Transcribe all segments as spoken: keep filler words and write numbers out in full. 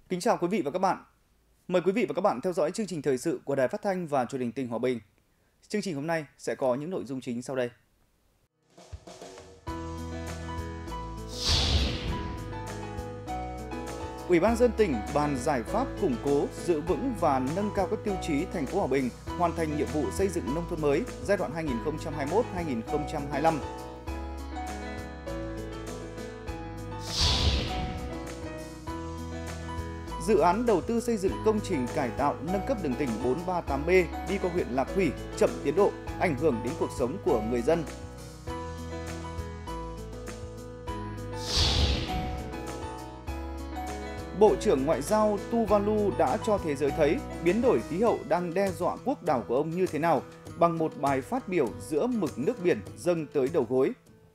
Kính chào quý vị và các bạn. Mời quý vị và các bạn theo dõi chương trình thời sự của Đài Phát thanh và Truyền hình tỉnh Hòa Bình. Chương trình hôm nay sẽ có những nội dung chính sau đây. Ủy ban nhân dân tỉnh bàn giải pháp củng cố, giữ vững và nâng cao các tiêu chí thành phố Hòa Bình hoàn thành nhiệm vụ xây dựng nông thôn mới giai đoạn hai nghìn không trăm hai mươi mốt đến hai nghìn không trăm hai mươi lăm. Dự án đầu tư xây dựng công trình cải tạo nâng cấp đường tỉnh bốn ba tám B đi qua huyện Lạc Thủy chậm tiến độ, ảnh hưởng đến cuộc sống của người dân. Bộ trưởng Ngoại giao Tuvalu đã cho thế giới thấy biến đổi khí hậu đang đe dọa quốc đảo của ông như thế nào bằng một bài phát biểu giữa mực nước biển dâng tới đầu gối.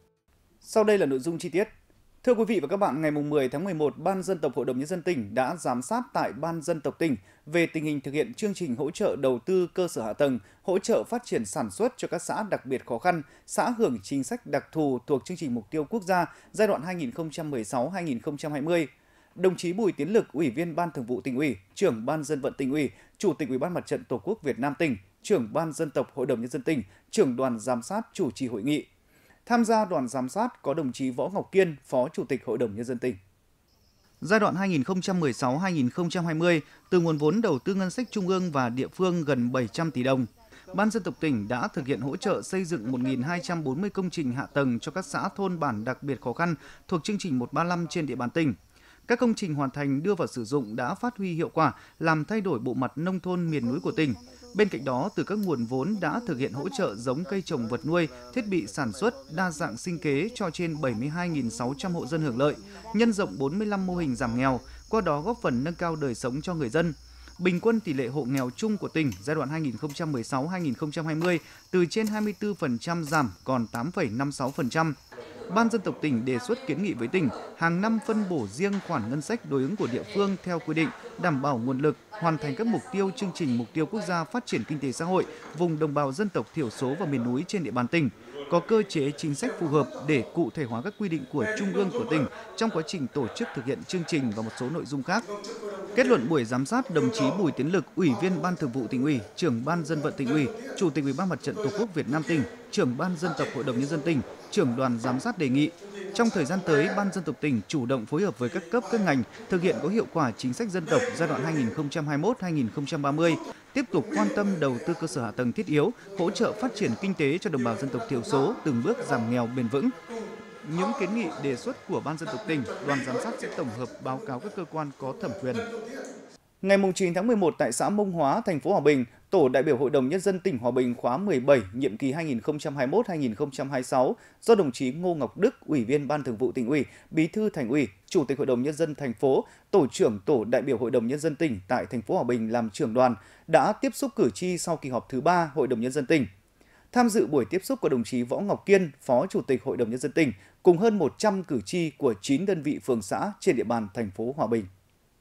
Sau đây là nội dung chi tiết. Thưa quý vị và các bạn, ngày mười tháng mười một, Ban Dân tộc Hội đồng Nhân dân tỉnh đã giám sát tại Ban Dân tộc tỉnh về tình hình thực hiện chương trình hỗ trợ đầu tư cơ sở hạ tầng, hỗ trợ phát triển sản xuất cho các xã đặc biệt khó khăn, xã hưởng chính sách đặc thù thuộc chương trình mục tiêu quốc gia giai đoạn hai nghìn không trăm mười sáu đến hai nghìn không trăm hai mươi. Đồng chí Bùi Tiến Lực, Ủy viên Ban Thường vụ Tỉnh ủy, Trưởng Ban Dân vận Tỉnh ủy, Chủ tịch Ủy ban Mặt trận Tổ quốc Việt Nam tỉnh, Trưởng Ban Dân tộc Hội đồng Nhân dân tỉnh, Trưởng đoàn giám sát chủ trì hội nghị. Tham gia đoàn giám sát có đồng chí Võ Ngọc Kiên, Phó Chủ tịch Hội đồng Nhân dân tỉnh. Giai đoạn hai nghìn không trăm mười sáu đến hai nghìn không trăm hai mươi, từ nguồn vốn đầu tư ngân sách trung ương và địa phương gần bảy trăm tỷ đồng, Ban Dân tộc tỉnh đã thực hiện hỗ trợ xây dựng một nghìn hai trăm bốn mươi công trình hạ tầng cho các xã thôn bản đặc biệt khó khăn thuộc chương trình một ba năm trên địa bàn tỉnh. Các công trình hoàn thành đưa vào sử dụng đã phát huy hiệu quả, làm thay đổi bộ mặt nông thôn miền núi của tỉnh. Bên cạnh đó, từ các nguồn vốn đã thực hiện hỗ trợ giống cây trồng vật nuôi, thiết bị sản xuất, đa dạng sinh kế cho trên bảy mươi hai nghìn sáu trăm hộ dân hưởng lợi, nhân rộng bốn mươi lăm mô hình giảm nghèo, qua đó góp phần nâng cao đời sống cho người dân. Bình quân tỷ lệ hộ nghèo chung của tỉnh giai đoạn hai nghìn không trăm mười sáu đến hai nghìn không trăm hai mươi từ trên hai mươi tư phần trăm giảm còn tám phẩy năm mươi sáu phần trăm. Ban Dân tộc tỉnh đề xuất kiến nghị với tỉnh hàng năm phân bổ riêng khoản ngân sách đối ứng của địa phương theo quy định, đảm bảo nguồn lực, hoàn thành các mục tiêu chương trình mục tiêu quốc gia phát triển kinh tế xã hội vùng đồng bào dân tộc thiểu số và miền núi trên địa bàn tỉnh, có cơ chế chính sách phù hợp để cụ thể hóa các quy định của Trung ương của tỉnh trong quá trình tổ chức thực hiện chương trình và một số nội dung khác. Kết luận buổi giám sát, đồng chí Bùi Tiến Lực, Ủy viên Ban Thường vụ Tỉnh ủy, Trưởng Ban Dân vận Tỉnh ủy, Chủ tịch Ủy ban Mặt trận Tổ quốc Việt Nam tỉnh, Trưởng Ban Dân tộc Hội đồng Nhân dân tỉnh, Trưởng đoàn giám sát đề nghị trong thời gian tới, Ban Dân tộc tỉnh chủ động phối hợp với các cấp các ngành thực hiện có hiệu quả chính sách dân tộc giai đoạn hai nghìn không trăm hai mươi mốt đến hai nghìn không trăm ba mươi, tiếp tục quan tâm đầu tư cơ sở hạ tầng thiết yếu, hỗ trợ phát triển kinh tế cho đồng bào dân tộc thiểu số, từng bước giảm nghèo bền vững. Những kiến nghị đề xuất của Ban Dân tộc tỉnh, đoàn giám sát sẽ tổng hợp báo cáo các cơ quan có thẩm quyền. Ngày chín tháng mười một tại xã Mông Hóa, thành phố Hòa Bình, Tổ đại biểu Hội đồng Nhân dân tỉnh Hòa Bình khóa mười bảy, nhiệm kỳ hai nghìn không trăm hai mươi mốt đến hai nghìn không trăm hai mươi sáu, do đồng chí Ngô Ngọc Đức, Ủy viên Ban Thường vụ Tỉnh ủy, Bí thư Thành ủy, Chủ tịch Hội đồng Nhân dân thành phố, Tổ trưởng Tổ đại biểu Hội đồng Nhân dân tỉnh tại thành phố Hòa Bình làm trưởng đoàn, đã tiếp xúc cử tri sau kỳ họp thứ ba Hội đồng Nhân dân tỉnh. Tham dự buổi tiếp xúc có đồng chí Võ Ngọc Kiên, Phó Chủ tịch Hội đồng Nhân dân tỉnh, cùng hơn một trăm cử tri của chín đơn vị phường xã trên địa bàn thành phố Hòa Bình.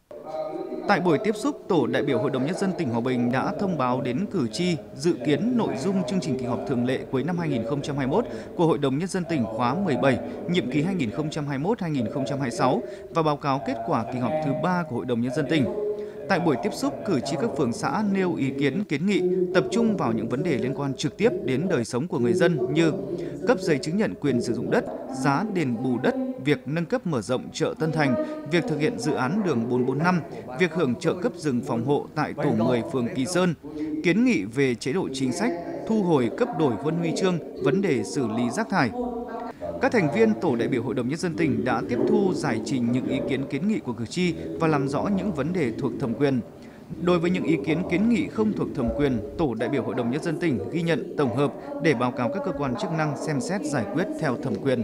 Tại buổi tiếp xúc, Tổ đại biểu Hội đồng Nhân dân tỉnh Hòa Bình đã thông báo đến cử tri dự kiến nội dung chương trình kỳ họp thường lệ cuối năm hai nghìn không trăm hai mươi mốt của Hội đồng Nhân dân tỉnh khóa mười bảy, nhiệm kỳ hai nghìn không trăm hai mươi mốt đến hai nghìn không trăm hai mươi sáu và báo cáo kết quả kỳ họp thứ ba của Hội đồng Nhân dân tỉnh. Tại buổi tiếp xúc, cử tri các phường xã nêu ý kiến kiến nghị tập trung vào những vấn đề liên quan trực tiếp đến đời sống của người dân như cấp giấy chứng nhận quyền sử dụng đất, giá đền bù đất, việc nâng cấp mở rộng chợ Tân Thành, việc thực hiện dự án đường bốn bốn năm, việc hưởng trợ cấp rừng phòng hộ tại tổ mười phường Kỳ Sơn, kiến nghị về chế độ chính sách, thu hồi cấp đổi huân huy chương, vấn đề xử lý rác thải. Các thành viên Tổ đại biểu Hội đồng Nhân dân tỉnh đã tiếp thu giải trình những ý kiến kiến nghị của cử tri và làm rõ những vấn đề thuộc thẩm quyền. Đối với những ý kiến kiến nghị không thuộc thẩm quyền, Tổ đại biểu Hội đồng Nhân dân tỉnh ghi nhận tổng hợp để báo cáo các cơ quan chức năng xem xét giải quyết theo thẩm quyền.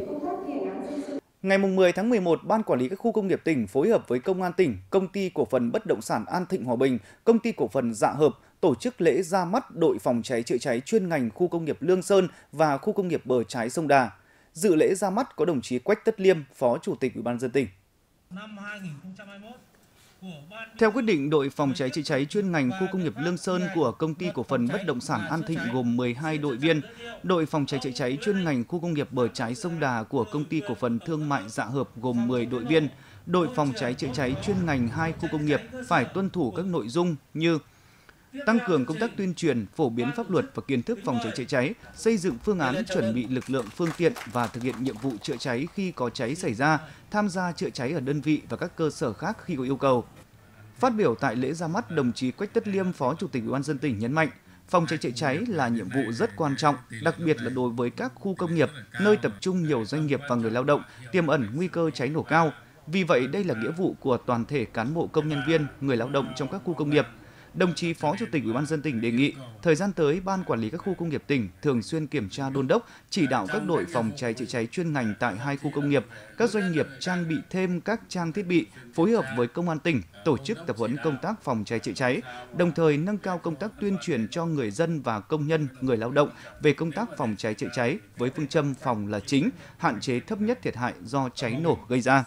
Ngày mười tháng mười một, Ban Quản lý các khu công nghiệp tỉnh phối hợp với Công an tỉnh, Công ty Cổ phần Bất động sản An Thịnh Hòa Bình, Công ty Cổ phần Dạ Hợp tổ chức lễ ra mắt đội phòng cháy chữa cháy chuyên ngành khu công nghiệp Lương Sơn và khu công nghiệp Bờ Trái Sông Đà. Dự lễ ra mắt có đồng chí Quách Tất Liêm, Phó Chủ tịch Ủy ban nhân dân tỉnh. Năm hai nghìn không trăm hai mươi mốt, Theo quyết định, đội phòng cháy chữa cháy chuyên ngành khu công nghiệp Lương Sơn của Công ty Cổ phần Bất động sản An Thịnh gồm mười hai đội viên, đội phòng cháy chữa cháy chuyên ngành khu công nghiệp Bờ Trái Sông Đà của Công ty Cổ phần Thương mại Dạ Hợp gồm mười đội viên, đội phòng cháy chữa cháy chuyên ngành hai khu công nghiệp phải tuân thủ các nội dung như tăng cường công tác tuyên truyền, phổ biến pháp luật và kiến thức phòng cháy chữa cháy, xây dựng phương án chuẩn bị lực lượng, phương tiện và thực hiện nhiệm vụ chữa cháy khi có cháy xảy ra, tham gia chữa cháy ở đơn vị và các cơ sở khác khi có yêu cầu. Phát biểu tại lễ ra mắt, đồng chí Quách Tất Liêm, Phó Chủ tịch Ủy ban nhân dân tỉnh nhấn mạnh, phòng cháy chữa cháy là nhiệm vụ rất quan trọng, đặc biệt là đối với các khu công nghiệp, nơi tập trung nhiều doanh nghiệp và người lao động, tiềm ẩn nguy cơ cháy nổ cao. Vì vậy, đây là nghĩa vụ của toàn thể cán bộ công nhân viên, người lao động trong các khu công nghiệp. Đồng chí Phó Chủ tịch Ủy ban nhân dân tỉnh đề nghị, thời gian tới, Ban Quản lý các khu công nghiệp tỉnh thường xuyên kiểm tra đôn đốc, chỉ đạo các đội phòng cháy chữa cháy chuyên ngành tại hai khu công nghiệp, các doanh nghiệp trang bị thêm các trang thiết bị, phối hợp với Công an tỉnh, tổ chức tập huấn công tác phòng cháy chữa cháy, đồng thời nâng cao công tác tuyên truyền cho người dân và công nhân, người lao động về công tác phòng cháy chữa cháy với phương châm phòng là chính, hạn chế thấp nhất thiệt hại do cháy nổ gây ra.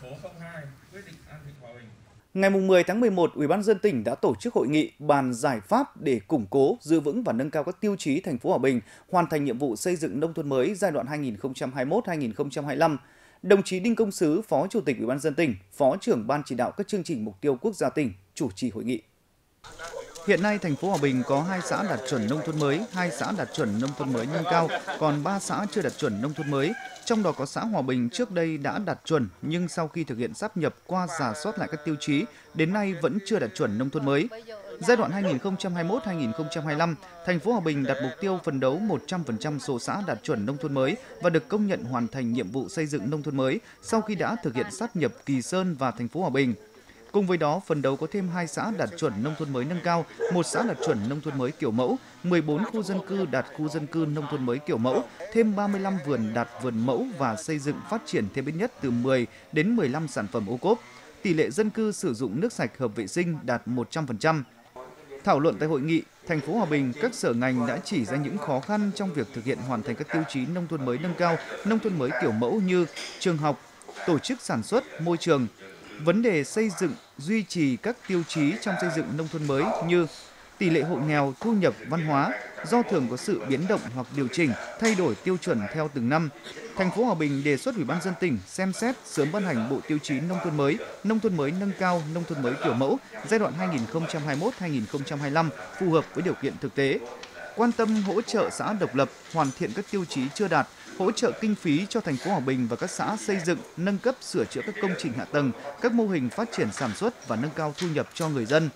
Ngày mười tháng mười một, Ủy ban nhân dân tỉnh đã tổ chức hội nghị bàn giải pháp để củng cố, giữ vững và nâng cao các tiêu chí thành phố Hòa Bình hoàn thành nhiệm vụ xây dựng nông thôn mới giai đoạn hai nghìn không trăm hai mươi mốt đến hai nghìn không trăm hai mươi lăm. Đồng chí Đinh Công Sứ, Phó Chủ tịch Ủy ban nhân dân tỉnh, Phó trưởng Ban chỉ đạo các chương trình mục tiêu quốc gia tỉnh chủ trì hội nghị. Hiện nay, thành phố Hòa Bình có hai xã đạt chuẩn nông thôn mới, hai xã đạt chuẩn nông thôn mới nâng cao, còn ba xã chưa đạt chuẩn nông thôn mới. Trong đó có xã Hòa Bình trước đây đã đạt chuẩn, nhưng sau khi thực hiện sáp nhập qua rà soát lại các tiêu chí, đến nay vẫn chưa đạt chuẩn nông thôn mới. Giai đoạn hai nghìn không trăm hai mươi mốt đến hai nghìn không trăm hai mươi lăm, thành phố Hòa Bình đặt mục tiêu phấn đấu một trăm phần trăm số xã đạt chuẩn nông thôn mới và được công nhận hoàn thành nhiệm vụ xây dựng nông thôn mới sau khi đã thực hiện sáp nhập Kỳ Sơn và thành phố Hòa Bình. Cùng với đó, phấn đấu có thêm hai xã đạt chuẩn nông thôn mới nâng cao, một xã đạt chuẩn nông thôn mới kiểu mẫu, mười bốn khu dân cư đạt khu dân cư nông thôn mới kiểu mẫu, thêm ba mươi lăm vườn đạt vườn mẫu và xây dựng phát triển thêm ít nhất từ mười đến mười lăm sản phẩm ô cốp. Tỷ lệ dân cư sử dụng nước sạch hợp vệ sinh đạt một trăm phần trăm. Thảo luận tại hội nghị, thành phố Hòa Bình, các sở ngành đã chỉ ra những khó khăn trong việc thực hiện hoàn thành các tiêu chí nông thôn mới nâng cao, nông thôn mới kiểu mẫu như trường học, tổ chức sản xuất, môi trường. Vấn đề xây dựng, duy trì các tiêu chí trong xây dựng nông thôn mới như tỷ lệ hộ nghèo, thu nhập, văn hóa, do thường có sự biến động hoặc điều chỉnh, thay đổi tiêu chuẩn theo từng năm. Thành phố Hòa Bình đề xuất Ủy ban nhân dân tỉnh xem xét sớm ban hành bộ tiêu chí nông thôn mới, nông thôn mới nâng cao, nông thôn mới kiểu mẫu giai đoạn hai nghìn không trăm hai mươi mốt đến hai nghìn không trăm hai mươi lăm phù hợp với điều kiện thực tế. Quan tâm hỗ trợ xã độc lập hoàn thiện các tiêu chí chưa đạt, hỗ trợ kinh phí cho thành phố Hòa Bình và các xã xây dựng, nâng cấp, sửa chữa các công trình hạ tầng, các mô hình phát triển sản xuất và nâng cao thu nhập cho người dân.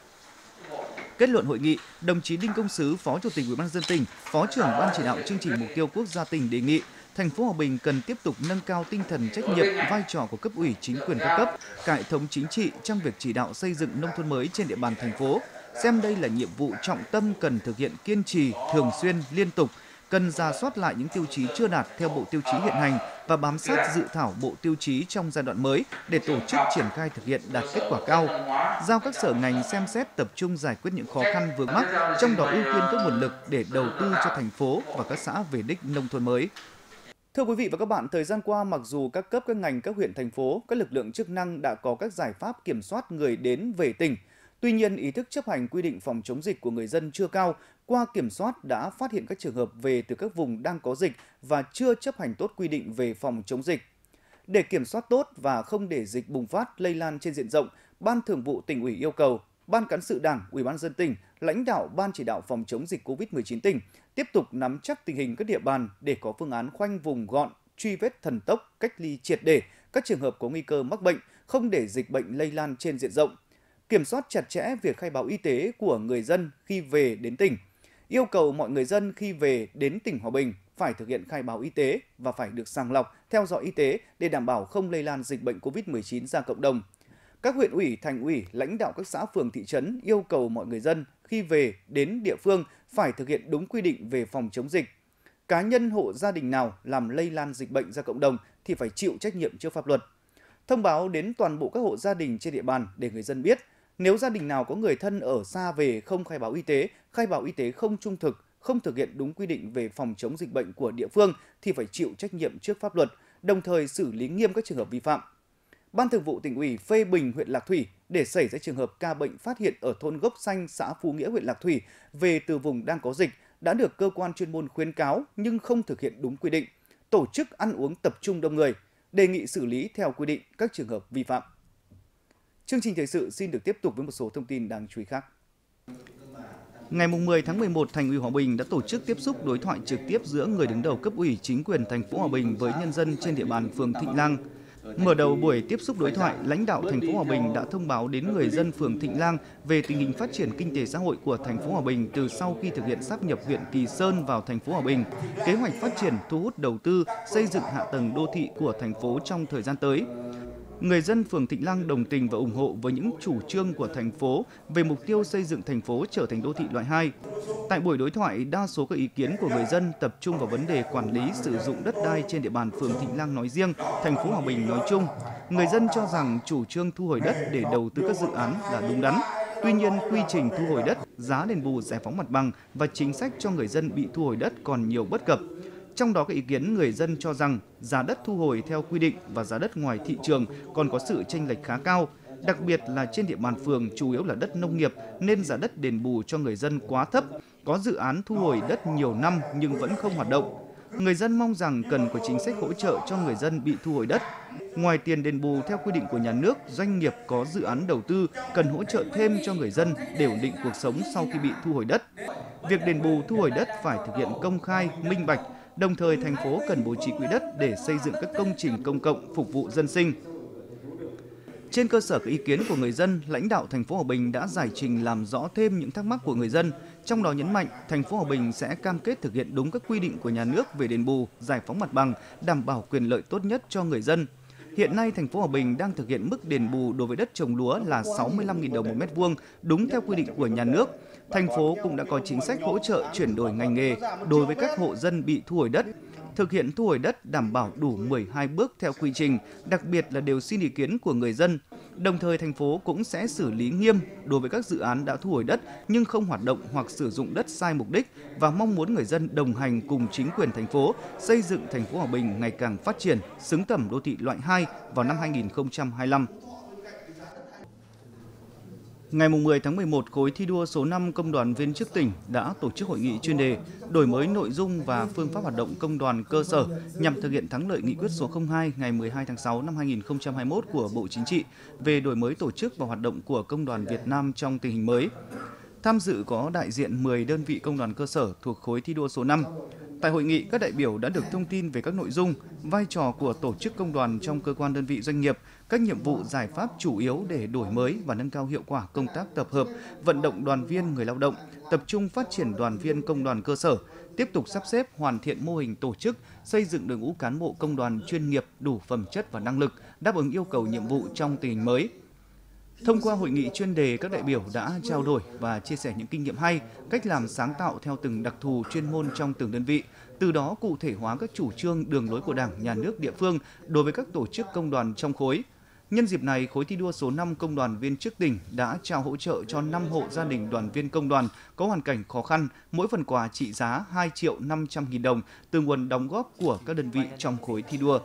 Kết luận hội nghị, đồng chí Đinh Công Sứ, Phó Chủ tịch Ủy ban nhân dân tỉnh, Phó trưởng Ban chỉ đạo chương trình mục tiêu quốc gia tỉnh đề nghị thành phố Hòa Bình cần tiếp tục nâng cao tinh thần trách nhiệm, vai trò của cấp ủy chính quyền các cấp, cả hệ thống chính trị trong việc chỉ đạo xây dựng nông thôn mới trên địa bàn thành phố. Xem đây là nhiệm vụ trọng tâm cần thực hiện kiên trì, thường xuyên, liên tục, cần rà soát lại những tiêu chí chưa đạt theo bộ tiêu chí hiện hành và bám sát dự thảo bộ tiêu chí trong giai đoạn mới để tổ chức triển khai thực hiện đạt kết quả cao. Giao các sở ngành xem xét tập trung giải quyết những khó khăn vướng mắc, trong đó ưu tiên các nguồn lực để đầu tư cho thành phố và các xã về đích nông thôn mới. Thưa quý vị và các bạn, thời gian qua, mặc dù các cấp, các ngành, các huyện, thành phố, các lực lượng chức năng đã có các giải pháp kiểm soát người đến về tỉnh, tuy nhiên ý thức chấp hành quy định phòng chống dịch của người dân chưa cao. Qua kiểm soát đã phát hiện các trường hợp về từ các vùng đang có dịch và chưa chấp hành tốt quy định về phòng chống dịch. Để kiểm soát tốt và không để dịch bùng phát lây lan trên diện rộng, Ban Thường vụ Tỉnh ủy yêu cầu Ban Cán sự Đảng, Ủy ban nhân dân tỉnh, lãnh đạo Ban chỉ đạo phòng chống dịch covid mười chín tỉnh tiếp tục nắm chắc tình hình các địa bàn để có phương án khoanh vùng gọn, truy vết thần tốc, cách ly triệt để các trường hợp có nguy cơ mắc bệnh, không để dịch bệnh lây lan trên diện rộng. Kiểm soát chặt chẽ việc khai báo y tế của người dân khi về đến tỉnh. Yêu cầu mọi người dân khi về đến tỉnh Hòa Bình phải thực hiện khai báo y tế và phải được sàng lọc, theo dõi y tế để đảm bảo không lây lan dịch bệnh covid mười chín ra cộng đồng. Các huyện ủy, thành ủy, lãnh đạo các xã phường thị trấn yêu cầu mọi người dân khi về đến địa phương phải thực hiện đúng quy định về phòng chống dịch. Cá nhân hộ gia đình nào làm lây lan dịch bệnh ra cộng đồng thì phải chịu trách nhiệm trước pháp luật. Thông báo đến toàn bộ các hộ gia đình trên địa bàn để người dân biết, nếu gia đình nào có người thân ở xa về không khai báo y tế, khai báo y tế không trung thực, không thực hiện đúng quy định về phòng chống dịch bệnh của địa phương thì phải chịu trách nhiệm trước pháp luật, đồng thời xử lý nghiêm các trường hợp vi phạm. Ban Thường vụ Tỉnh ủy phê bình huyện Lạc Thủy để xảy ra trường hợp ca bệnh phát hiện ở thôn Gốc Xanh, xã Phú Nghĩa, huyện Lạc Thủy về từ vùng đang có dịch đã được cơ quan chuyên môn khuyến cáo nhưng không thực hiện đúng quy định, tổ chức ăn uống tập trung đông người, đề nghị xử lý theo quy định các trường hợp vi phạm. Chương trình thời sự xin được tiếp tục với một số thông tin đáng chú ý khác. Ngày mười tháng mười một, Thành ủy Hòa Bình đã tổ chức tiếp xúc đối thoại trực tiếp giữa người đứng đầu cấp ủy chính quyền thành phố Hòa Bình với nhân dân trên địa bàn phường Thịnh Lang. Mở đầu buổi tiếp xúc đối thoại, lãnh đạo thành phố Hòa Bình đã thông báo đến người dân phường Thịnh Lang về tình hình phát triển kinh tế xã hội của thành phố Hòa Bình từ sau khi thực hiện sáp nhập huyện Kỳ Sơn vào thành phố Hòa Bình, kế hoạch phát triển thu hút đầu tư, xây dựng hạ tầng đô thị của thành phố trong thời gian tới. Người dân phường Thịnh Lang đồng tình và ủng hộ với những chủ trương của thành phố về mục tiêu xây dựng thành phố trở thành đô thị loại hai. Tại buổi đối thoại, đa số các ý kiến của người dân tập trung vào vấn đề quản lý sử dụng đất đai trên địa bàn phường Thịnh Lang nói riêng, thành phố Hòa Bình nói chung. Người dân cho rằng chủ trương thu hồi đất để đầu tư các dự án là đúng đắn. Tuy nhiên, quy trình thu hồi đất, giá đền bù giải phóng mặt bằng và chính sách cho người dân bị thu hồi đất còn nhiều bất cập. Trong đó các ý kiến người dân cho rằng giá đất thu hồi theo quy định và giá đất ngoài thị trường còn có sự chênh lệch khá cao, đặc biệt là trên địa bàn phường chủ yếu là đất nông nghiệp nên giá đất đền bù cho người dân quá thấp, có dự án thu hồi đất nhiều năm nhưng vẫn không hoạt động. Người dân mong rằng cần có chính sách hỗ trợ cho người dân bị thu hồi đất. Ngoài tiền đền bù theo quy định của nhà nước, doanh nghiệp có dự án đầu tư cần hỗ trợ thêm cho người dân để ổn định cuộc sống sau khi bị thu hồi đất. Việc đền bù thu hồi đất phải thực hiện công khai, minh bạch. Đồng thời, thành phố cần bố trí quỹ đất để xây dựng các công trình công cộng phục vụ dân sinh. Trên cơ sở các ý kiến của người dân, lãnh đạo thành phố Hòa Bình đã giải trình làm rõ thêm những thắc mắc của người dân. Trong đó nhấn mạnh, thành phố Hòa Bình sẽ cam kết thực hiện đúng các quy định của nhà nước về đền bù, giải phóng mặt bằng, đảm bảo quyền lợi tốt nhất cho người dân. Hiện nay, thành phố Hòa Bình đang thực hiện mức đền bù đối với đất trồng lúa là sáu mươi lăm nghìn đồng một mét vuông, đúng theo quy định của nhà nước. Thành phố cũng đã có chính sách hỗ trợ chuyển đổi ngành nghề đối với các hộ dân bị thu hồi đất. Thực hiện thu hồi đất đảm bảo đủ mười hai bước theo quy trình, đặc biệt là đều xin ý kiến của người dân. Đồng thời, thành phố cũng sẽ xử lý nghiêm đối với các dự án đã thu hồi đất nhưng không hoạt động hoặc sử dụng đất sai mục đích và mong muốn người dân đồng hành cùng chính quyền thành phố xây dựng thành phố Hòa Bình ngày càng phát triển, xứng tầm đô thị loại hai vào năm hai nghìn không trăm hai mươi lăm. Ngày mười tháng mười một, khối thi đua số năm Công đoàn viên chức tỉnh đã tổ chức hội nghị chuyên đề đổi mới nội dung và phương pháp hoạt động công đoàn cơ sở nhằm thực hiện thắng lợi nghị quyết số không hai ngày mười hai tháng sáu năm hai nghìn không trăm hai mươi mốt của Bộ Chính trị về đổi mới tổ chức và hoạt động của Công đoàn Việt Nam trong tình hình mới. Tham dự có đại diện mười đơn vị công đoàn cơ sở thuộc khối thi đua số năm. Tại hội nghị, các đại biểu đã được thông tin về các nội dung, vai trò của tổ chức công đoàn trong cơ quan đơn vị doanh nghiệp, các nhiệm vụ giải pháp chủ yếu để đổi mới và nâng cao hiệu quả công tác tập hợp, vận động đoàn viên người lao động, tập trung phát triển đoàn viên công đoàn cơ sở, tiếp tục sắp xếp hoàn thiện mô hình tổ chức, xây dựng đội ngũ cán bộ công đoàn chuyên nghiệp đủ phẩm chất và năng lực, đáp ứng yêu cầu nhiệm vụ trong tình hình mới. Thông qua hội nghị chuyên đề, các đại biểu đã trao đổi và chia sẻ những kinh nghiệm hay, cách làm sáng tạo theo từng đặc thù chuyên môn trong từng đơn vị, từ đó cụ thể hóa các chủ trương đường lối của Đảng, Nhà nước, địa phương đối với các tổ chức công đoàn trong khối. Nhân dịp này, khối thi đua số năm Công đoàn viên chức tỉnh đã trao hỗ trợ cho năm hộ gia đình đoàn viên công đoàn có hoàn cảnh khó khăn, mỗi phần quà trị giá hai triệu năm trăm nghìn đồng từ nguồn đóng góp của các đơn vị trong khối thi đua.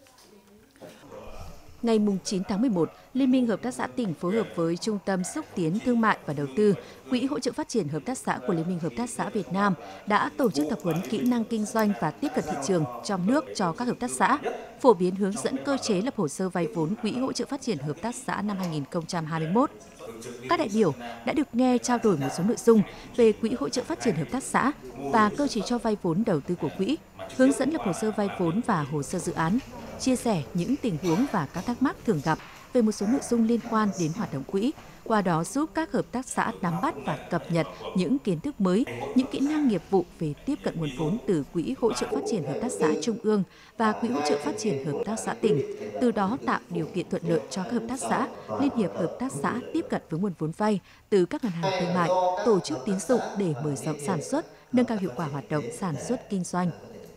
Ngày chín tháng mười một, Liên minh Hợp tác xã tỉnh phối hợp với Trung tâm Xúc tiến Thương mại và Đầu tư, Quỹ hỗ trợ phát triển Hợp tác xã của Liên minh Hợp tác xã Việt Nam đã tổ chức tập huấn kỹ năng kinh doanh và tiếp cận thị trường trong nước cho các hợp tác xã, phổ biến hướng dẫn cơ chế lập hồ sơ vay vốn Quỹ hỗ trợ phát triển Hợp tác xã năm hai nghìn không trăm hai mươi mốt. Các đại biểu đã được nghe trao đổi một số nội dung về Quỹ hỗ trợ phát triển Hợp tác xã và cơ chế cho vay vốn đầu tư của Quỹ, hướng dẫn lập hồ sơ vay vốn và hồ sơ dự án, chia sẻ những tình huống và các thắc mắc thường gặp về một số nội dung liên quan đến hoạt động quỹ, qua đó giúp các hợp tác xã nắm bắt và cập nhật những kiến thức mới, những kỹ năng nghiệp vụ về tiếp cận nguồn vốn từ Quỹ hỗ trợ phát triển Hợp tác xã Trung ương và Quỹ hỗ trợ phát triển Hợp tác xã tỉnh, từ đó tạo điều kiện thuận lợi cho các hợp tác xã, liên hiệp hợp tác xã tiếp cận với nguồn vốn vay từ các ngân hàng thương mại, tổ chức tín dụng để mở rộng sản xuất, nâng cao hiệu quả hoạt động sản xuất kinh doanh.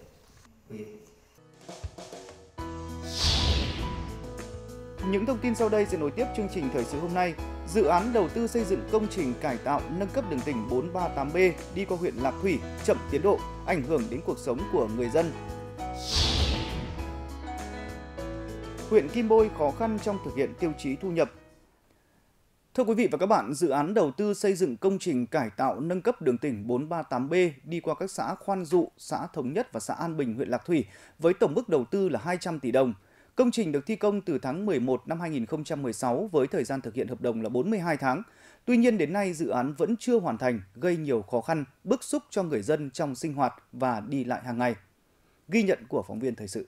Những thông tin sau đây sẽ nối tiếp chương trình thời sự hôm nay. Dự án đầu tư xây dựng công trình cải tạo nâng cấp đường tỉnh bốn ba tám B đi qua huyện Lạc Thủy chậm tiến độ, ảnh hưởng đến cuộc sống của người dân. huyện Kim Bôi khó khăn trong thực hiện tiêu chí thu nhập. Thưa quý vị và các bạn, dự án đầu tư xây dựng công trình cải tạo nâng cấp đường tỉnh bốn ba tám B đi qua các xã Khoan Dụ, xã Thống Nhất và xã An Bình, huyện Lạc Thủy với tổng mức đầu tư là hai trăm tỷ đồng. Công trình được thi công từ tháng mười một năm hai nghìn không trăm mười sáu với thời gian thực hiện hợp đồng là bốn mươi hai tháng. Tuy nhiên đến nay dự án vẫn chưa hoàn thành, gây nhiều khó khăn, bức xúc cho người dân trong sinh hoạt và đi lại hàng ngày. Ghi nhận của phóng viên thời sự.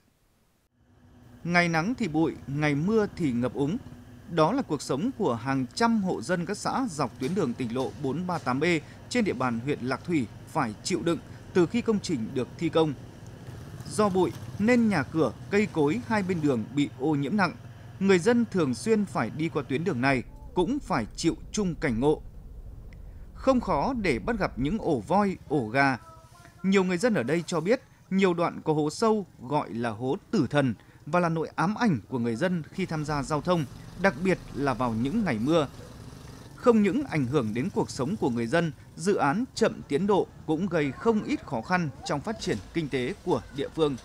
Ngày nắng thì bụi, ngày mưa thì ngập úng. Đó là cuộc sống của hàng trăm hộ dân các xã dọc tuyến đường tỉnh lộ bốn ba tám B trên địa bàn huyện Lạc Thủy phải chịu đựng từ khi công trình được thi công. Do bụi nên nhà cửa, cây cối hai bên đường bị ô nhiễm nặng. Người dân thường xuyên phải đi qua tuyến đường này cũng phải chịu chung cảnh ngộ. Không khó để bắt gặp những ổ voi, ổ gà. Nhiều người dân ở đây cho biết nhiều đoạn có hố sâu gọi là hố tử thần và là nỗi ám ảnh của người dân khi tham gia giao thông, đặc biệt là vào những ngày mưa. Không những ảnh hưởng đến cuộc sống của người dân, dự án chậm tiến độ cũng gây không ít khó khăn trong phát triển kinh tế của địa phương.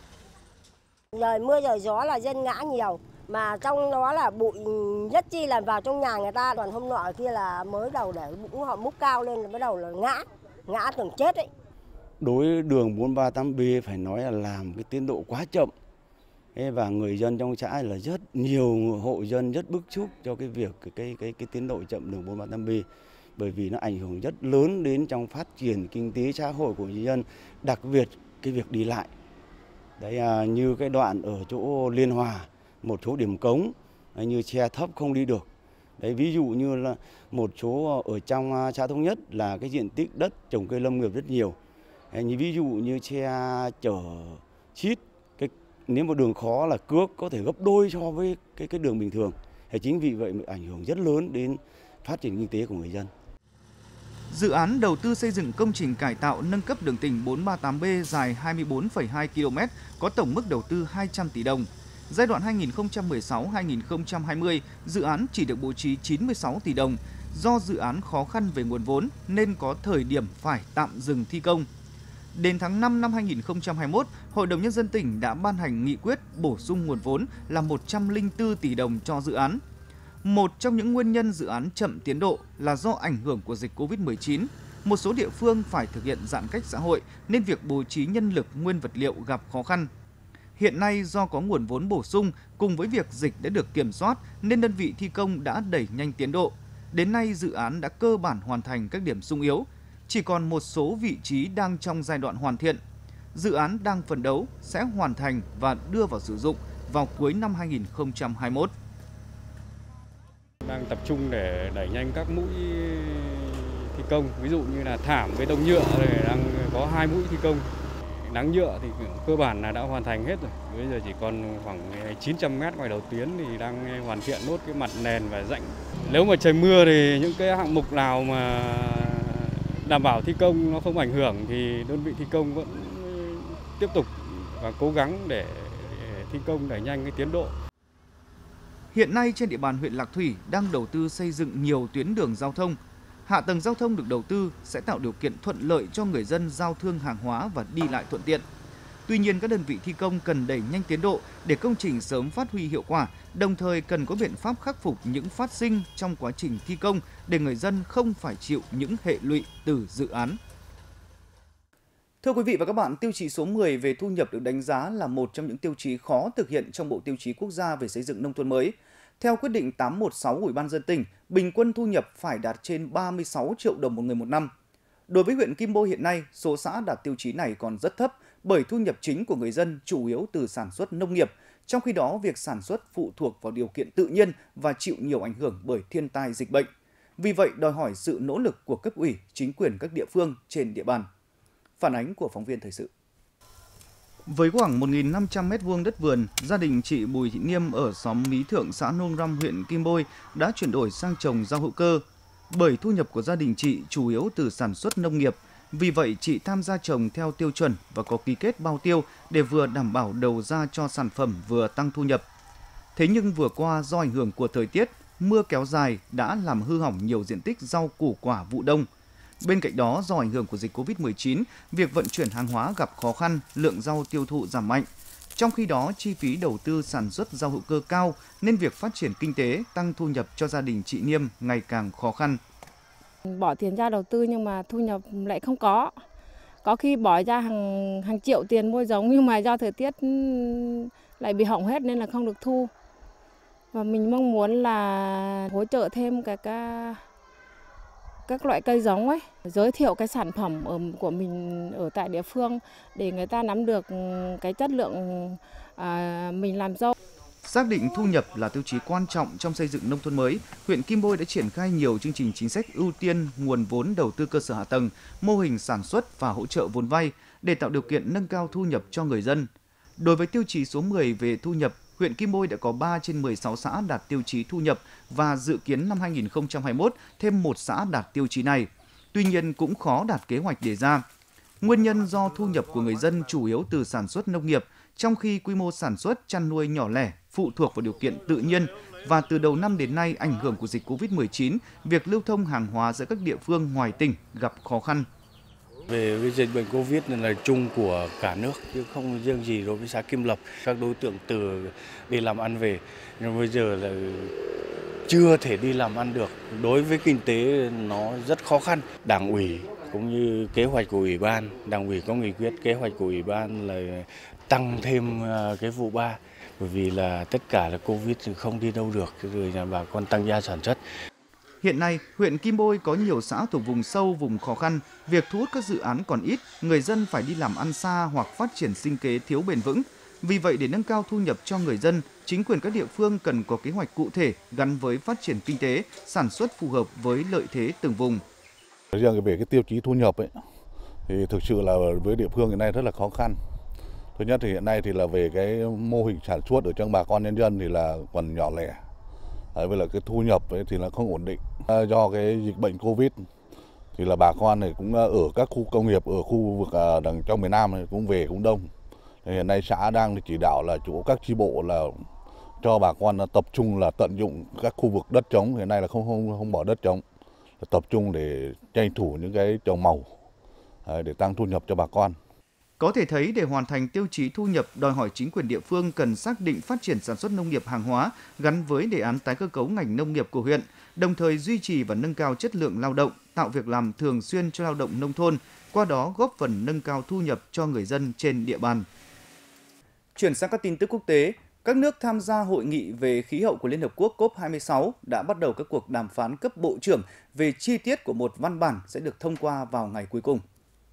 Trời mưa trời gió là dân ngã nhiều, mà trong đó là bụi nhất chi là vào trong nhà người ta. Còn hôm nọ kia là mới đầu để bụng họ múc cao lên là bắt đầu là ngã, ngã tưởng chết ấy. Đối với đường bốn ba tám B phải nói là làm cái tiến độ quá chậm. Và người dân trong xã là rất nhiều hộ dân rất bức xúc cho cái việc cái cái cái, cái tiến độ chậm đường bốn ba tám B, bởi vì nó ảnh hưởng rất lớn đến trong phát triển kinh tế xã hội của người dân, đặc biệt cái việc đi lại. Đấy à, như cái đoạn ở chỗ Liên Hòa, một số điểm cống như xe thấp không đi được. Đấy, ví dụ như là một số ở trong xã Thống Nhất là cái diện tích đất trồng cây lâm nghiệp rất nhiều. Đấy, như ví dụ như xe chở ship, cái nếu một đường khó là cước có thể gấp đôi so với cái cái đường bình thường. Thì chính vì vậy mà ảnh hưởng rất lớn đến phát triển kinh tế của người dân. Dự án đầu tư xây dựng công trình cải tạo nâng cấp đường tỉnh bốn ba tám B dài hai mươi bốn phẩy hai ki lô mét có tổng mức đầu tư hai trăm tỷ đồng. Giai đoạn hai nghìn không trăm mười sáu đến hai nghìn không trăm hai mươi, dự án chỉ được bố trí chín mươi sáu tỷ đồng. Do dự án khó khăn về nguồn vốn nên có thời điểm phải tạm dừng thi công. Đến tháng năm năm hai nghìn không trăm hai mươi mốt, Hội đồng Nhân dân tỉnh đã ban hành nghị quyết bổ sung nguồn vốn là một trăm lẻ bốn tỷ đồng cho dự án. Một trong những nguyên nhân dự án chậm tiến độ là do ảnh hưởng của dịch Covid mười chín. Một số địa phương phải thực hiện giãn cách xã hội nên việc bố trí nhân lực nguyên vật liệu gặp khó khăn. Hiện nay do có nguồn vốn bổ sung cùng với việc dịch đã được kiểm soát nên đơn vị thi công đã đẩy nhanh tiến độ. Đến nay dự án đã cơ bản hoàn thành các điểm xung yếu. Chỉ còn một số vị trí đang trong giai đoạn hoàn thiện. Dự án đang phấn đấu sẽ hoàn thành và đưa vào sử dụng vào cuối năm hai nghìn không trăm hai mươi mốt. Đang tập trung để đẩy nhanh các mũi thi công, ví dụ như là thảm bê tông nhựa để đang có hai mũi thi công. Nắng nhựa thì cơ bản là đã hoàn thành hết rồi. Bây giờ chỉ còn khoảng chín trăm mét ngoài đầu tuyến thì đang hoàn thiện nốt cái mặt nền và rãnh. Nếu mà trời mưa thì những cái hạng mục nào mà đảm bảo thi công nó không ảnh hưởng thì đơn vị thi công vẫn tiếp tục và cố gắng để thi công đẩy nhanh cái tiến độ. Hiện nay trên địa bàn huyện Lạc Thủy đang đầu tư xây dựng nhiều tuyến đường giao thông. Hạ tầng giao thông được đầu tư sẽ tạo điều kiện thuận lợi cho người dân giao thương hàng hóa và đi lại thuận tiện. Tuy nhiên, các đơn vị thi công cần đẩy nhanh tiến độ để công trình sớm phát huy hiệu quả, đồng thời cần có biện pháp khắc phục những phát sinh trong quá trình thi công để người dân không phải chịu những hệ lụy từ dự án. Thưa quý vị và các bạn, tiêu chí số mười về thu nhập được đánh giá là một trong những tiêu chí khó thực hiện trong Bộ Tiêu chí Quốc gia về xây dựng nông thôn mới. Theo quyết định tám trăm mười sáu của Ủy ban nhân dân tỉnh, bình quân thu nhập phải đạt trên ba mươi sáu triệu đồng một người một năm. Đối với huyện Kim Bôi hiện nay, số xã đạt tiêu chí này còn rất thấp bởi thu nhập chính của người dân chủ yếu từ sản xuất nông nghiệp, trong khi đó việc sản xuất phụ thuộc vào điều kiện tự nhiên và chịu nhiều ảnh hưởng bởi thiên tai dịch bệnh. Vì vậy, đòi hỏi sự nỗ lực của cấp ủy, chính quyền các địa phương trên địa bàn. Phản ánh của phóng viên thời sự. Với khoảng một nghìn năm trăm mét vuông đất vườn, gia đình chị Bùi Thị Niêm ở xóm Mí Thượng, xã Nông Răm, huyện Kim Bôi đã chuyển đổi sang trồng rau hữu cơ. Bởi thu nhập của gia đình chị chủ yếu từ sản xuất nông nghiệp, vì vậy chị tham gia trồng theo tiêu chuẩn và có ký kết bao tiêu để vừa đảm bảo đầu ra cho sản phẩm vừa tăng thu nhập. Thế nhưng vừa qua do ảnh hưởng của thời tiết, mưa kéo dài đã làm hư hỏng nhiều diện tích rau củ quả vụ đông. Bên cạnh đó, do ảnh hưởng của dịch Covid mười chín, việc vận chuyển hàng hóa gặp khó khăn, lượng rau tiêu thụ giảm mạnh. Trong khi đó, chi phí đầu tư sản xuất rau hữu cơ cao nên việc phát triển kinh tế, tăng thu nhập cho gia đình chị Niêm ngày càng khó khăn. Bỏ tiền ra đầu tư nhưng mà thu nhập lại không có. Có khi bỏ ra hàng hàng triệu tiền mua giống nhưng mà do thời tiết lại bị hỏng hết nên là không được thu. Và mình mong muốn là hỗ trợ thêm các các, các loại cây giống ấy, giới thiệu cái sản phẩm ở, của mình ở tại địa phương để người ta nắm được cái chất lượng à, mình làm dâu. Xác định thu nhập là tiêu chí quan trọng trong xây dựng nông thôn mới, huyện Kim Bôi đã triển khai nhiều chương trình chính sách ưu tiên nguồn vốn đầu tư cơ sở hạ tầng, mô hình sản xuất và hỗ trợ vốn vay để tạo điều kiện nâng cao thu nhập cho người dân. Đối với tiêu chí số mười về thu nhập, huyện Kim Bôi đã có ba trên mười sáu xã đạt tiêu chí thu nhập và dự kiến năm hai nghìn không trăm hai mươi mốt thêm một xã đạt tiêu chí này. Tuy nhiên cũng khó đạt kế hoạch đề ra. Nguyên nhân do thu nhập của người dân chủ yếu từ sản xuất nông nghiệp, trong khi quy mô sản xuất chăn nuôi nhỏ lẻ phụ thuộc vào điều kiện tự nhiên và từ đầu năm đến nay ảnh hưởng của dịch covid mười chín, việc lưu thông hàng hóa giữa các địa phương ngoài tỉnh gặp khó khăn. Về với dịch bệnh Covid này là chung của cả nước chứ không riêng gì đối với xã Kim Lập. Các đối tượng từ đi làm ăn về nhưng bây giờ là chưa thể đi làm ăn được. Đối với kinh tế nó rất khó khăn. Đảng ủy cũng như kế hoạch của ủy ban, Đảng ủy có nghị quyết kế hoạch của ủy ban là tăng thêm cái vụ ba, bởi vì là tất cả là Covid thì không đi đâu được, rồi là bà con tăng gia sản xuất. Hiện nay, huyện Kim Bôi có nhiều xã thuộc vùng sâu, vùng khó khăn, việc thu hút các dự án còn ít, người dân phải đi làm ăn xa hoặc phát triển sinh kế thiếu bền vững. Vì vậy, để nâng cao thu nhập cho người dân, chính quyền các địa phương cần có kế hoạch cụ thể gắn với phát triển kinh tế, sản xuất phù hợp với lợi thế từng vùng. Riêng về cái tiêu chí thu nhập ấy, thì thực sự là với địa phương hiện nay rất là khó khăn. Thứ nhất thì hiện nay thì là về cái mô hình sản xuất ở trong bà con nhân dân thì là còn nhỏ lẻ. Với là cái thu nhập ấy thì là không ổn định. Do cái dịch bệnh Covid thì là bà con này cũng ở các khu công nghiệp ở khu vực đằng trong miền Nam này cũng về cũng đông. Hiện nay xã đang chỉ đạo là chủ các chi bộ là cho bà con tập trung là tận dụng các khu vực đất trống, hiện nay là không không không bỏ đất trống, tập trung để tranh thủ những cái trồng màu để tăng thu nhập cho bà con. Có thể thấy để hoàn thành tiêu chí thu nhập đòi hỏi chính quyền địa phương cần xác định phát triển sản xuất nông nghiệp hàng hóa gắn với đề án tái cơ cấu ngành nông nghiệp của huyện, đồng thời duy trì và nâng cao chất lượng lao động, tạo việc làm thường xuyên cho lao động nông thôn, qua đó góp phần nâng cao thu nhập cho người dân trên địa bàn. Chuyển sang các tin tức quốc tế, các nước tham gia hội nghị về khí hậu của Liên Hợp Quốc cốp hai mươi sáu đã bắt đầu các cuộc đàm phán cấp bộ trưởng về chi tiết của một văn bản sẽ được thông qua vào ngày cuối cùng.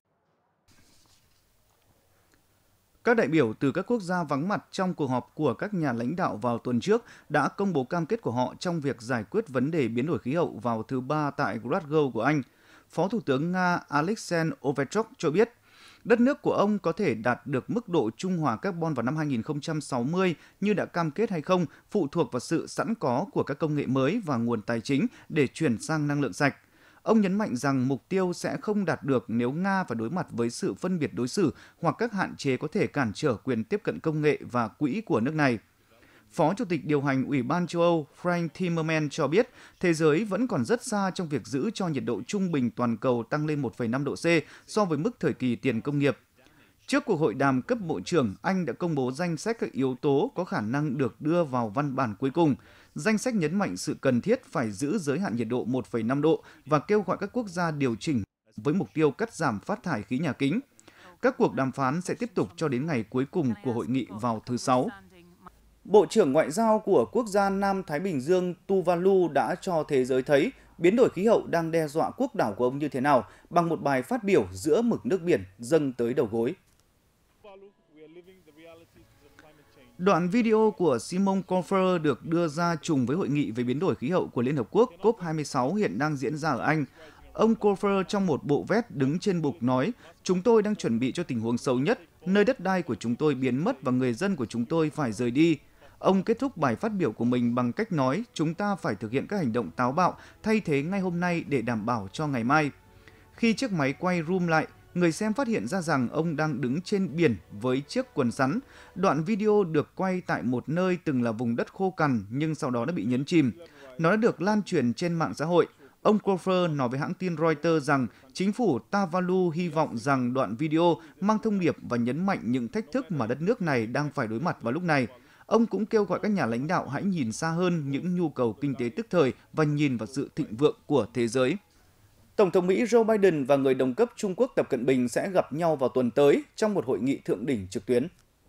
Các đại biểu từ các quốc gia vắng mặt trong cuộc họp của các nhà lãnh đạo vào tuần trước đã công bố cam kết của họ trong việc giải quyết vấn đề biến đổi khí hậu vào thứ Ba tại Glasgow của Anh. Phó Thủ tướng Nga Alexander Overchuk cho biết, đất nước của ông có thể đạt được mức độ trung hòa carbon vào năm hai nghìn không trăm sáu mươi như đã cam kết hay không phụ thuộc vào sự sẵn có của các công nghệ mới và nguồn tài chính để chuyển sang năng lượng sạch. Ông nhấn mạnh rằng mục tiêu sẽ không đạt được nếu Nga phải đối mặt với sự phân biệt đối xử hoặc các hạn chế có thể cản trở quyền tiếp cận công nghệ và quỹ của nước này. Phó Chủ tịch điều hành Ủy ban châu Âu Frank Timmermans cho biết thế giới vẫn còn rất xa trong việc giữ cho nhiệt độ trung bình toàn cầu tăng lên một phẩy năm độ C so với mức thời kỳ tiền công nghiệp. Trước cuộc hội đàm cấp bộ trưởng, Anh đã công bố danh sách các yếu tố có khả năng được đưa vào văn bản cuối cùng. Danh sách nhấn mạnh sự cần thiết phải giữ giới hạn nhiệt độ một phẩy năm độ và kêu gọi các quốc gia điều chỉnh với mục tiêu cắt giảm phát thải khí nhà kính. Các cuộc đàm phán sẽ tiếp tục cho đến ngày cuối cùng của hội nghị vào thứ Sáu. Bộ trưởng Ngoại giao của quốc gia Nam Thái Bình Dương Tuvalu đã cho thế giới thấy biến đổi khí hậu đang đe dọa quốc đảo của ông như thế nào bằng một bài phát biểu giữa mực nước biển dâng tới đầu gối. Đoạn video của Simon Confer được đưa ra trùng với hội nghị về biến đổi khí hậu của Liên Hợp Quốc cốp hai mươi sáu hiện đang diễn ra ở Anh. Ông Confer trong một bộ vest đứng trên bục nói, chúng tôi đang chuẩn bị cho tình huống xấu nhất, nơi đất đai của chúng tôi biến mất và người dân của chúng tôi phải rời đi. Ông kết thúc bài phát biểu của mình bằng cách nói chúng ta phải thực hiện các hành động táo bạo thay thế ngay hôm nay để đảm bảo cho ngày mai. Khi chiếc máy quay zoom lại, người xem phát hiện ra rằng ông đang đứng trên biển với chiếc quần sắn. Đoạn video được quay tại một nơi từng là vùng đất khô cằn nhưng sau đó đã bị nhấn chìm. Nó đã được lan truyền trên mạng xã hội. Ông Crawford nói với hãng tin Reuters rằng chính phủ Tuvalu hy vọng rằng đoạn video mang thông điệp và nhấn mạnh những thách thức mà đất nước này đang phải đối mặt vào lúc này. Ông cũng kêu gọi các nhà lãnh đạo hãy nhìn xa hơn những nhu cầu kinh tế tức thời và nhìn vào sự thịnh vượng của thế giới. Tổng thống Mỹ Joe Biden và người đồng cấp Trung Quốc Tập Cận Bình sẽ gặp nhau vào tuần tới trong một hội nghị thượng đỉnh trực tuyến.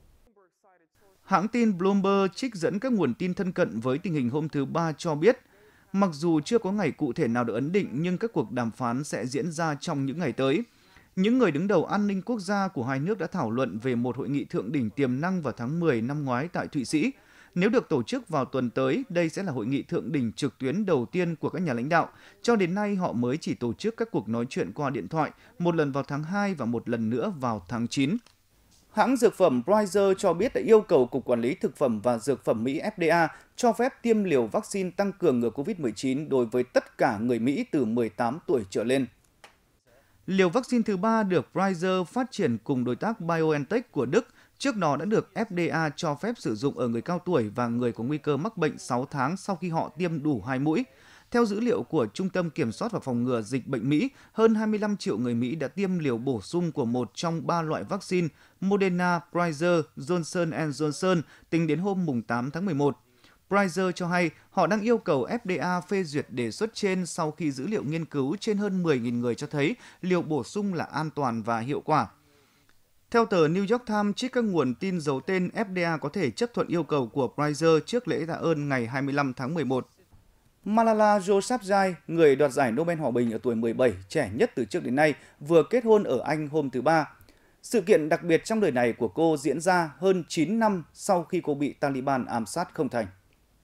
Hãng tin Bloomberg trích dẫn các nguồn tin thân cận với tình hình hôm thứ Ba cho biết, mặc dù chưa có ngày cụ thể nào được ấn định nhưng các cuộc đàm phán sẽ diễn ra trong những ngày tới. Những người đứng đầu an ninh quốc gia của hai nước đã thảo luận về một hội nghị thượng đỉnh tiềm năng vào tháng mười năm ngoái tại Thụy Sĩ. Nếu được tổ chức vào tuần tới, đây sẽ là hội nghị thượng đỉnh trực tuyến đầu tiên của các nhà lãnh đạo. Cho đến nay, họ mới chỉ tổ chức các cuộc nói chuyện qua điện thoại, một lần vào tháng hai và một lần nữa vào tháng chín. Hãng dược phẩm Pfizer cho biết đã yêu cầu Cục Quản lý Thực phẩm và Dược phẩm Mỹ F D A cho phép tiêm liều vaccine tăng cường ngừa covid mười chín đối với tất cả người Mỹ từ mười tám tuổi trở lên. Liều vaccine thứ ba được Pfizer phát triển cùng đối tác BioNTech của Đức, trước đó đã được F D A cho phép sử dụng ở người cao tuổi và người có nguy cơ mắc bệnh sáu tháng sau khi họ tiêm đủ hai mũi. Theo dữ liệu của Trung tâm Kiểm soát và Phòng ngừa Dịch bệnh Mỹ, hơn hai mươi lăm triệu người Mỹ đã tiêm liều bổ sung của một trong ba loại vaccine Moderna, Pfizer, Johnson and Johnson tính đến hôm tám tháng mười một. Pfizer cho hay họ đang yêu cầu F D A phê duyệt đề xuất trên sau khi dữ liệu nghiên cứu trên hơn mười nghìn người cho thấy liều bổ sung là an toàn và hiệu quả. Theo tờ New York Times, trích các nguồn tin giấu tên, F D A có thể chấp thuận yêu cầu của Pfizer trước lễ tạ ơn ngày hai mươi lăm tháng mười một. Malala Yousafzai, người đoạt giải Nobel Hòa bình ở tuổi mười bảy, trẻ nhất từ trước đến nay, vừa kết hôn ở Anh hôm thứ Ba. Sự kiện đặc biệt trong đời này của cô diễn ra hơn chín năm sau khi cô bị Taliban ám sát không thành.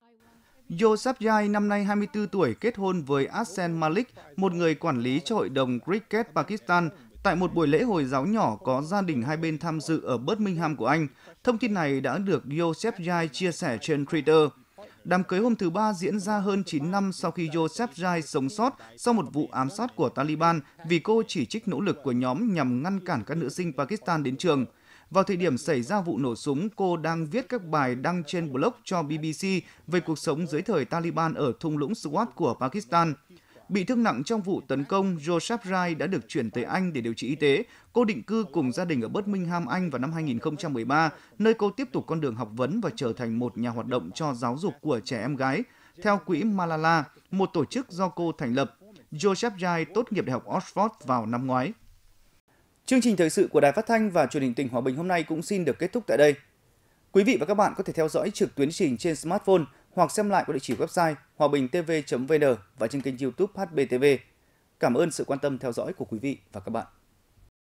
Yousafzai năm nay hai mươi tư tuổi kết hôn với Ahsan Malik, một người quản lý cho Hội đồng Cricket Pakistan, tại một buổi lễ Hồi giáo nhỏ có gia đình hai bên tham dự ở Birmingham của Anh. Thông tin này đã được Yousafzai chia sẻ trên Twitter. Đám cưới hôm thứ Ba diễn ra hơn chín năm sau khi Yousafzai sống sót sau một vụ ám sát của Taliban vì cô chỉ trích nỗ lực của nhóm nhằm ngăn cản các nữ sinh Pakistan đến trường. Vào thời điểm xảy ra vụ nổ súng, cô đang viết các bài đăng trên blog cho B B C về cuộc sống dưới thời Taliban ở thung lũng Swat của Pakistan. Bị thương nặng trong vụ tấn công, Yousafzai đã được chuyển tới Anh để điều trị y tế. Cô định cư cùng gia đình ở Birmingham, Anh vào năm hai nghìn không trăm mười ba, nơi cô tiếp tục con đường học vấn và trở thành một nhà hoạt động cho giáo dục của trẻ em gái. Theo quỹ Malala, một tổ chức do cô thành lập, Yousafzai tốt nghiệp Đại học Oxford vào năm ngoái. Chương trình thời sự của Đài Phát thanh và Truyền hình tỉnh Hòa Bình hôm nay cũng xin được kết thúc tại đây. Quý vị và các bạn có thể theo dõi trực tuyến chương trình trên smartphone hoặc xem lại qua địa chỉ website hòa bình t v chấm v n và trên kênh YouTube H B T V. Cảm ơn sự quan tâm theo dõi của quý vị và các bạn.